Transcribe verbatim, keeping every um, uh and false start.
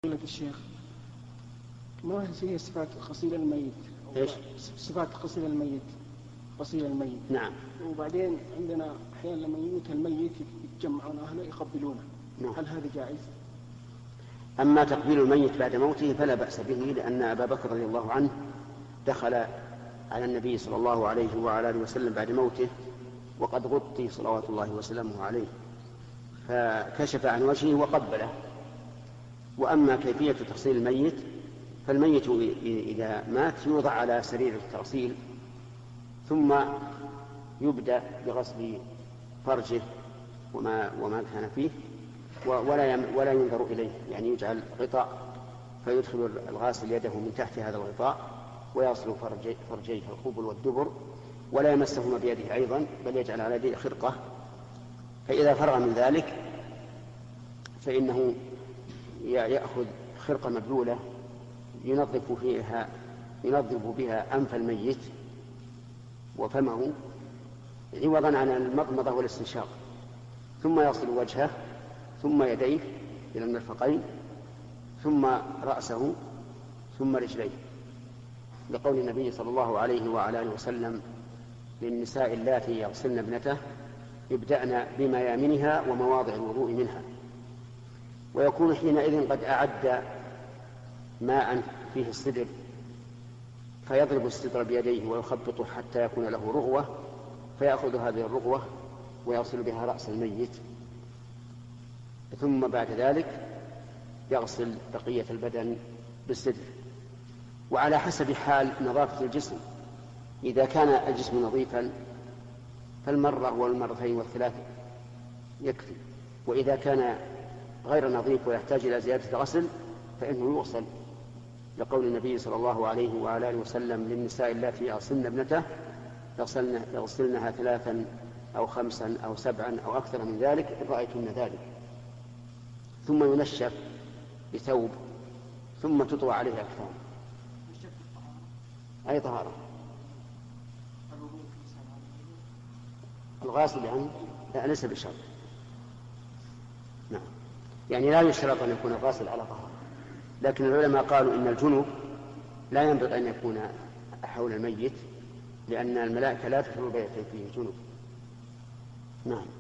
فضيلة الشيخ، ما هي صفات غسيل الميت؟ ايش؟ صفات غسيل الميت، غسيل الميت. نعم. وبعدين عندنا أحيانا لما يموت الميت يتجمعون أهله يقبلونه. نعم. هل هذا جائز؟ أما تقبيل الميت بعد موته فلا بأس به، لأن أبا بكر رضي الله عنه دخل على النبي صلى الله عليه وعلى آله وسلم بعد موته وقد غطي صلوات الله وسلامه عليه، فكشف عن وجهه وقبله. وأما كيفية تغسيل الميت، فالميت إذا مات يوضع على سرير التغسيل ثم يبدأ بغسل فرجه وما, وما كان فيه، ولا ولا ينظر إليه، يعني يجعل غطاء فيدخل الغاسل يده من تحت هذا الغطاء ويصل فرجيه, فرجيه القبل والدبر، ولا يمسهما بيده أيضا، بل يجعل على يده خرقة. فإذا فرغ من ذلك فإنه يأخذ خرقة مبلولة ينظف فيها ينظف بها أنف الميت وفمه عوضا عن المضمضة والاستنشاق، ثم يغسل وجهه ثم يديه إلى المرفقين ثم رأسه ثم رجليه، لقول النبي صلى الله عليه وعلى آله وسلم للنساء اللاتي يغسلن ابنته يبدأن بميامنها ومواضع الوضوء منها. ويكون حينئذ قد أعد ماء فيه السدر فيضرب السدر بيديه ويخبطه حتى يكون له رغوة، فيأخذ هذه الرغوة ويغسل بها رأس الميت، ثم بعد ذلك يغسل بقية البدن بالسدر. وعلى حسب حال نظافة الجسم، إذا كان الجسم نظيفا فالمرة والمرتين والثلاث يكفي، وإذا كان غير نظيف ويحتاج إلى زيادة غسل فإنه يغسل، لقول النبي صلى الله عليه وعلى آله وسلم للنساء اللاتي يغسلن ابنته يغسلنها ثلاثا أو خمسا أو سبعا أو أكثر من ذلك إن رأيتن ذلك، ثم ينشف بثوب ثم تطوى عليه أكثر. أي طهارة؟ الغاسل يعني لا ليس بشرط. نعم، يعني لا يشترط أن يكون الغاسل على طهارة، لكن العلماء قالوا إن الجنوب لا ينبغي أن يكون حول الميت، لأن الملائكة لا تدخل بيته فيه جنوب. نعم.